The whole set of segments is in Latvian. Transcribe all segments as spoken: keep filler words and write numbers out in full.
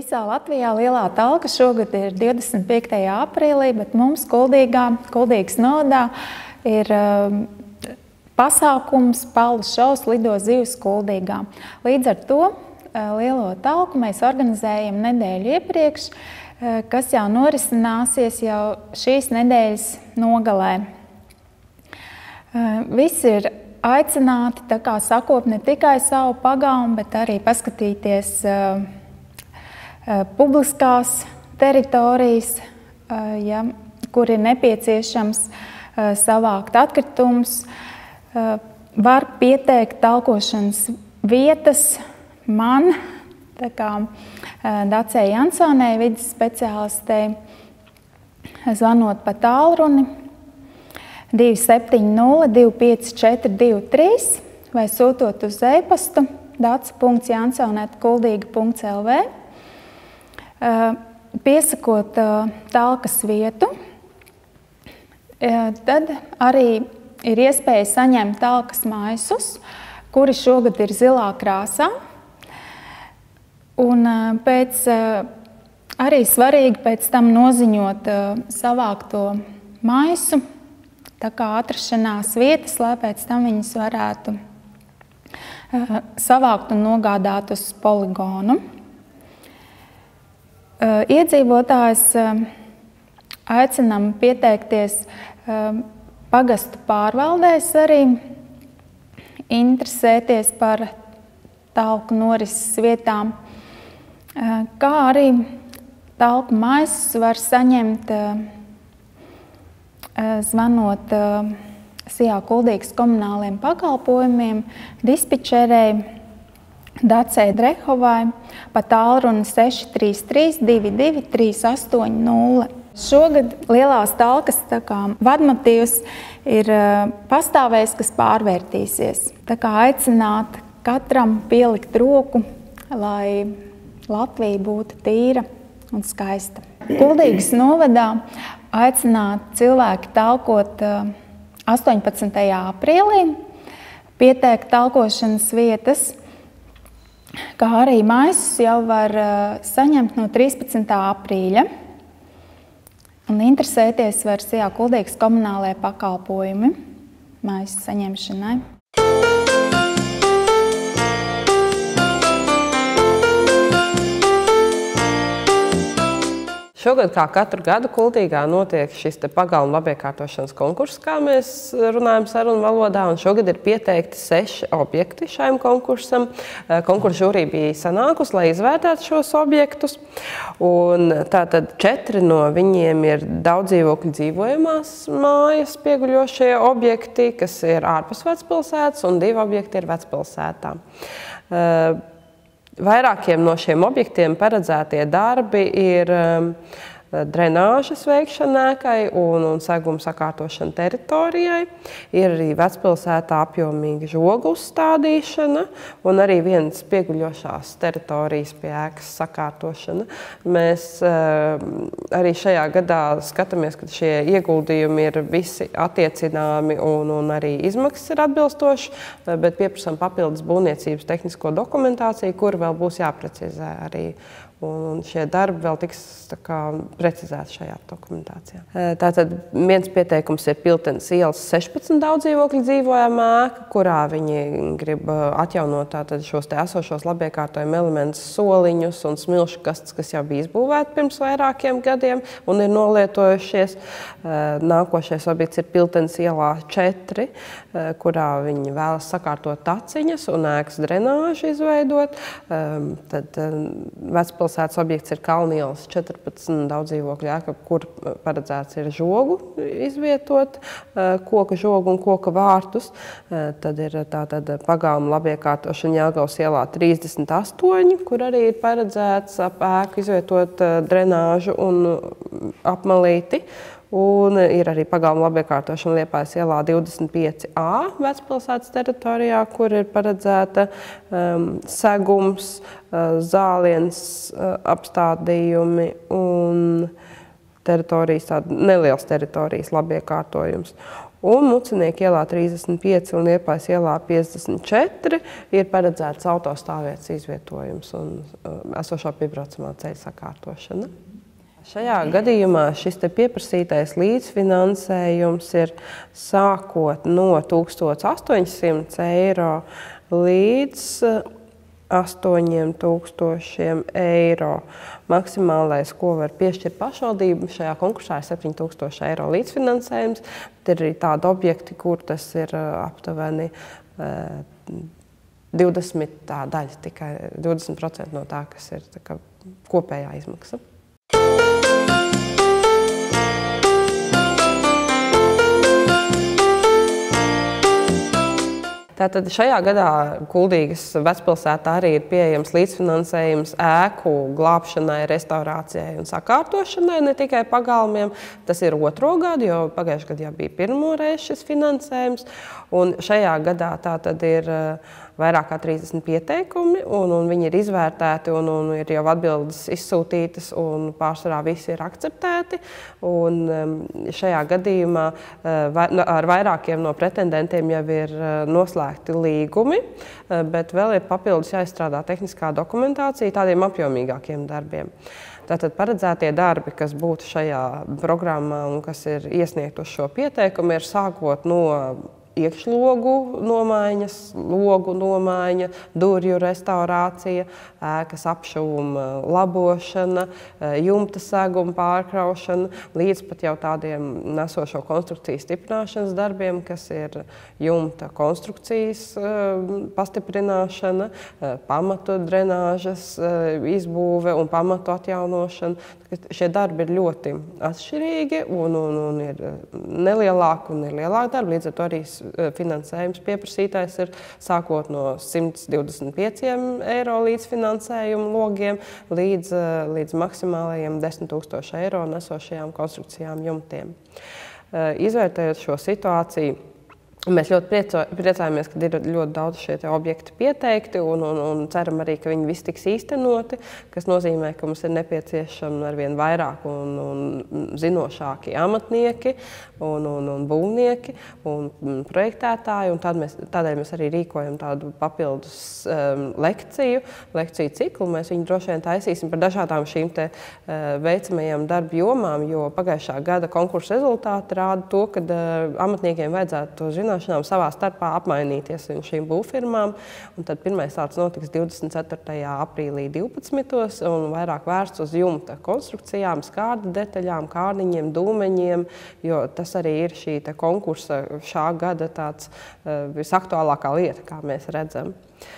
Visā Latvijā Lielā talka šogad ir divdesmit piektajā aprīlī, bet mums Kuldīgā, Kuldīgas novadā ir um, pasākums Paula šovs Lido zivs Kuldīgā. Līdz ar to uh, Lielo talku mēs organizējam nedēļu iepriekš, uh, kas jau norisināsies jau šīs nedēļas nogalē. Uh, visi ir aicināti tā kā sakop ne tikai savu pagaumu, bet arī paskatīties uh, publiskās teritorijas, ja, kur ir nepieciešams savākt atkritumus, var pieteikt talkošanas vietas man, tā kā Dacei Jansonei, vides speciālistei, zvanot pa tālruni divi septiņi nulle divi pieci četri divi trīs vai sūtot uz e-pastu dace punkts jansone at kuldīga punkts l v. Piesakot talkas vietu, tad arī ir iespēja saņemt talkas maisus, kuri šogad ir zilā krāsā. Un pēc, arī svarīgi pēc tam noziņot savākto maisu, tā kā atrašanās vietas, lai pēc tam viņas varētu savākt un nogādāt uz poligonu. Iedzīvotājs aicinām pieteikties pagastu pārvaldēs arī, interesēties par talku norises vietām, kā arī talku maisus var saņemt zvanot Sijā Kuldīgas komunāliem pakalpojumiem, dispečerei Dacei Drehovai pa tālruni seši trīs trīs divi divi trīs astoņi nulle. Šogad Lielās talkas tā kā vadmotīvs ir pastāvējis, kas pārvērtīsies. Tā kā aicināt katram pielikt roku, lai Latvija būtu tīra un skaista. Kuldīgas novadā aicināt cilvēki talkot astoņpadsmitajā aprīlī, pieteikt talkošanas vietas, kā arī maisus jau var saņemt no trīspadsmitā aprīļa. Un interesēties var Sijā Kuldīgas komunālajie pakalpojumi maisu saņemšanai. Šogad, kā katru gadu, Kuldīgā notiek šis te pagalmu labiekārtošanas konkurss, kā mēs runājam sarunu valodā, un šogad ir pieteikti seši objekti šajam konkursam. Konkursa žūrī bija sanākusi, lai izvērtētu šos objektus, un tātad četri no viņiem ir daudzdzīvokļu dzīvojamās mājas pieguļošie objekti, kas ir ārpus vecpilsētas, un divi objekti ir vecpilsētā. Vairākiem no šiem objektiem paredzētie darbi ir um, drenāžas veikšana ēkai un, un seguma sakārtošana teritorijai. Ir arī vecpilsētā apjomīga žogu uzstādīšana un arī vienas pieguļošās teritorijas pie ēkas sakārtošana. Mēs uh, arī šajā gadā skatāmies, ka šie ieguldījumi ir visi attiecināmi un, un arī izmaksas ir atbilstoši, bet pieprasām papildus būvniecības tehnisko dokumentāciju, kur vēl būs jāprecizē arī. Un šie darbi vēl tiks tā kā precizēti šajā dokumentācijā. Tātad viens pieteikums ir Piltenes ielas sešpadsmit daudzdzīvokļu dzīvojamā ēka, kurā viņi grib atjaunot tātad šos te esošos labiekārtojumu elementus, soliņus un smilšu kastes, kas jau bija izbūvēti pirms vairākiem gadiem un ir nolietojušies. Nākošais objekts ir Piltenes ielā četri, kurā viņi vēlas sakārtot taciņas un ēkas drenāžu izveidot. Tad vecpilsētas objekts ir Kalnielas četrpadsmit daudzdzīvokļu ēka, kur paredzēts ir žogu izvietot, koka žogu un koka vārtus. Tad ir tātad pagalma labiekārtošana Jelgavas ielā trīsdesmit astoņi, kur arī ir paredzēts ap ēku izvietot drenāžu un apmalīti. Un ir arī pagalma labiekārtošana Liepājas ielā divdesmit pieci A vecpilsētas teritorijā, kur ir paredzēta um, segums, uh, zāliens, uh, apstādījumi un teritorijas, tāda nelielas teritorijas labiekārtojums. Un Mucinieku ielā trīsdesmit pieci un Liepājas ielā piecdesmit četri ir paredzēts autostāvvietas izvietojums un esošā piebraucamā ceļa sakārtošana. Šajā gadījumā šis te pieprasītais līdzfinansējums ir sākot no tūkstoš astoņsimt eiro līdz astoņiem tūkstošiem eiro. Maksimālais, ko var piešķirt pašvaldība, šajā konkursā ir septiņi tūkstoši eiro līdzfinansējums, bet ir arī tādi objekti, kur tas ir aptuveni divdesmit tā daļa, tikai divdesmit procenti no tā, kas ir tā kā kopējā izmaksa. Tātad šajā gadā Kuldīgas vecpilsētā arī ir pieejams līdzfinansējums ēku glābšanai, restaurācijai un sakārtošanai, ne tikai pagalmiem. Tas ir otro gadu, jo pagājušajā gadā jau bija pirmo reizi šis finansējums. Un šajā gadā tātad ir vairāk kā trīsdesmit pieteikumi, un, un viņi ir izvērtēti, un, un ir jau atbildes izsūtītas, un pārsvarā visi ir akceptēti. Un šajā gadījumā ar vairākiem no pretendentiem jau ir noslēgti līgumi, bet vēl ir papildus jāizstrādā tehniskā dokumentācija tādiem apjomīgākiem darbiem. Tātad paredzētie darbi, kas būtu šajā programmā un kas ir iesniegt uz šo pieteikumu, ir sākot no iekšlogu nomaiņas, logu nomaiņa, durvju restaurācija, ēkas apšuvuma labošana, jumta seguma pārkraušana, līdz pat jau tādiem nesošo konstrukciju stiprināšanas darbiem, kas ir jumta konstrukcijas pastiprināšana, pamatu drenāžas izbūve un pamatu atjaunošana. Šie darbi ir ļoti atšķirīgi un, un, un ir nelielāki un ir lielāki darbi. Līdz ar to arī finansējums pieprasītais ir sākot no simt divdesmit pieciem eiro līdzfinansējumu logiem līdz, līdz maksimālajiem desmit tūkstoši eiro nesošajām konstrukcijām jumtiem. Izvērtējot šo situāciju, mēs ļoti prieco, priecājamies, ka ir ļoti daudz šie objekti pieteikti un, un, un ceram arī, ka viņi visi tiks īstenoti, kas nozīmē, ka mums ir nepieciešami arvien vairāk un, un zinošāki amatnieki un, un, un būvnieki un projektētāji. Un tad mēs, tādēļ mēs arī rīkojam tādu papildus um, lekciju, lekciju ciklu. Mēs viņu droši vien taisīsim par dažādām šīm te uh, veicamajām darbu jomām, jo pagājušā gada konkursa rezultāti rāda to, ka uh, amatniekiem vajadzētu to zināt savā starpā apmainīties ar šīm būvfirmām. Un tad pirmais tāds notiks divdesmit ceturtajā aprīlī divpadsmitos un vairāk vērsts uz jumta konstrukcijām, skārda detaļām, kārniņiem, dūmeņiem, jo tas arī ir šī te konkursa šā gada tāds uh, visaktuālākā lieta, kā mēs redzam.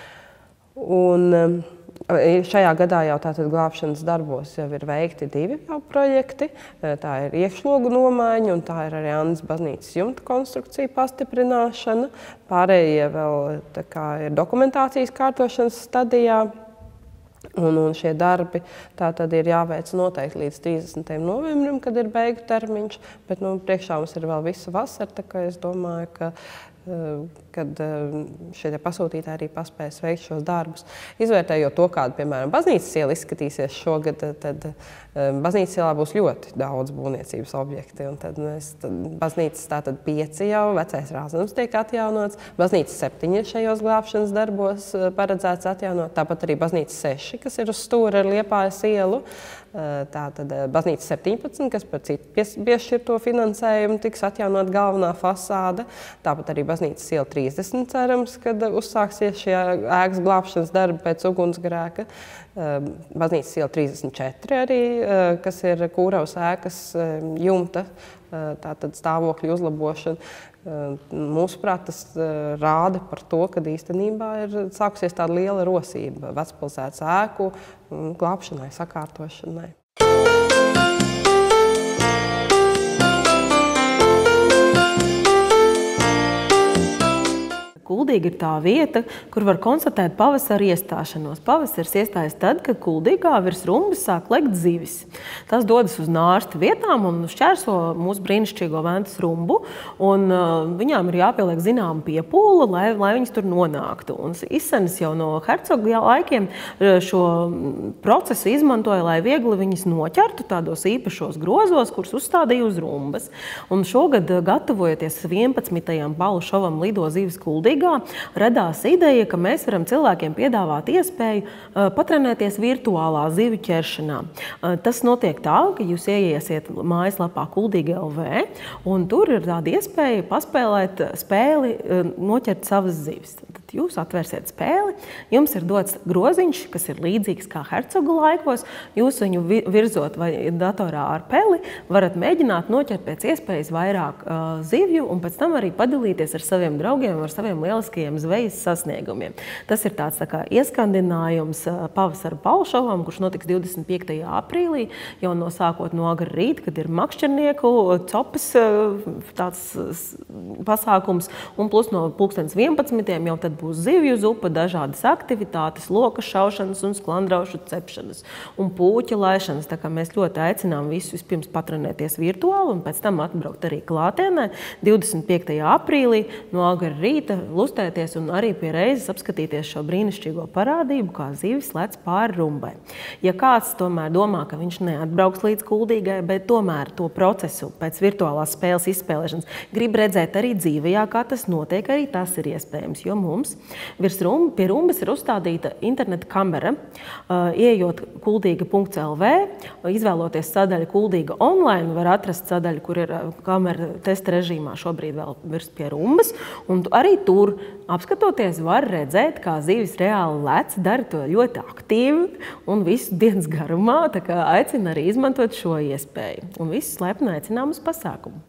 Un, um, Šajā gadā jau tātad glābšanas darbos jau ir veikti divi projekti. Tā ir iekšlogu nomaiņa un tā ir arī Annas baznīcas jumta konstrukcija pastiprināšana. Pārējie vēl tā kā ir dokumentācijas kārtošanas stadijā. Un, un šie darbi tā tad ir jāveic noteikti līdz trīsdesmitajam novembrim, kad ir beigu termiņš, bet nu, priekšā mums ir vēl visa vasara, tā kā es domāju, ka kad šie pasūtītāji arī paspēs veikt šos darbus. Izvērtējot to, kāda, piemēram, baznīcas iela izskatīsies šogad, tad baznīcas ielā būs ļoti daudz būvniecības objekti. Un tad mēs, tad baznīcas tātad pieci jau, vecais Rāzums tiek atjaunots, baznīcas septiņi ir šajos glābšanas darbos paredzēts atjaunot, tāpat arī baznīcas seši, kas ir uz stūra ar Liepājas ielu. Tātad baznīca septiņpadsmit, kas par citu piešķirto finansējumu tiks atjaunot galvenā fasāde. Tāpat arī baznīcas iela trīsdesmit cerams, kad uzsāksies šie ēkas glābšanas darbi pēc ugunsgrēka. Baznīcas iela trīsdesmit četri arī, kas ir Kūravas ēkas jumta, tātad stāvokļu uzlabošana. Mūsuprāt, tas rāda par to, ka īstenībā ir sākusies tāda liela rosība vecpilsētas ēku glābšanai, sakārtošanai. Kuldīga ir tā vieta, kur var konstatēt pavasara iestāšanos. Pavasaris iestājas tad, kad Kuldīgā virs rumbas sāk lekt zivis. Tas dodas uz nārsta vietām un šķērso mūsu brīnišķīgo Ventas rumbu, un uh, viņām ir jāpieliek zinām piepūle, lai, lai viņas tur nonāktu. Un izsenis jau no hercoga laikiem šo procesu izmantoja, lai viegli viņas noķertu tādos īpašos grozos, kurus uzstādīja uz rumbas. Un šogad, gatavojoties vienpadsmitajam balu šovam Lido zivis Kuldīgā, radās ideja, ka mēs varam cilvēkiem piedāvāt iespēju uh, patrenēties virtuālā zivju ķeršanā. Uh, tas notiek tā, ka jūs ieiesiet mājaslapā Kuldīga L V, un tur ir tāda iespēja paspēlēt spēli, uh, noķert savas zivis. Tad jūs atvērsiet spēli, jums ir dots groziņš, kas ir līdzīgs kā hercogu laikos, jūs viņu virzot vai datorā ar peli, varat mēģināt noķert pēc iespējas vairāk uh, zivju, un pēc tam arī padalīties ar saviem draugiem, ar saviem lieliskajiem zvejas sasniegumiem. Tas ir tāds tā kā ieskandinājums pavasara balšovam, kurš notiks divdesmit piektajā aprīlī, jau no sākot no agra rīt, kad ir makšķernieku copas tāds pasākums, un plus no pulkstens vienpadsmitiem jau tad būs zivju zupa, dažādas aktivitātes, loka šaušanas un sklandraušu cepšanas un pūķa laišanas. Tā kā mēs ļoti aicinām visus vispirms patrenēties virtuāli un pēc tam atbraukt arī klātienē divdesmit piektajā aprīlī no agra rīta, lustēties un arī pie reizes apskatīties šo brīnišķīgo parādību, kā zivis lec pāri rumbai. Ja kāds tomēr domā, ka viņš neatbrauks līdz Kuldīgai, bet tomēr to procesu pēc virtuālās spēles izspēlēšanas grib redzēt arī dzīvajā, kā tas notiek, arī tas ir iespējams, jo mums virs rumba, pie rumbas ir uzstādīta interneta kamera. Uh, ieejot kuldīga punkts L V, izvēloties sadaļu Kuldīga online, var atrast sadaļu, kur ir kamera testa režīmā šobrīd vēl virs pie rumbas, un arī tur, apskatoties, var redzēt, kā zivis reāli lec, dara to ļoti aktīvi un visu dienas garumā, tā kā aicina arī izmantot šo iespēju. Un visus laipni aicinām uz pasākumu.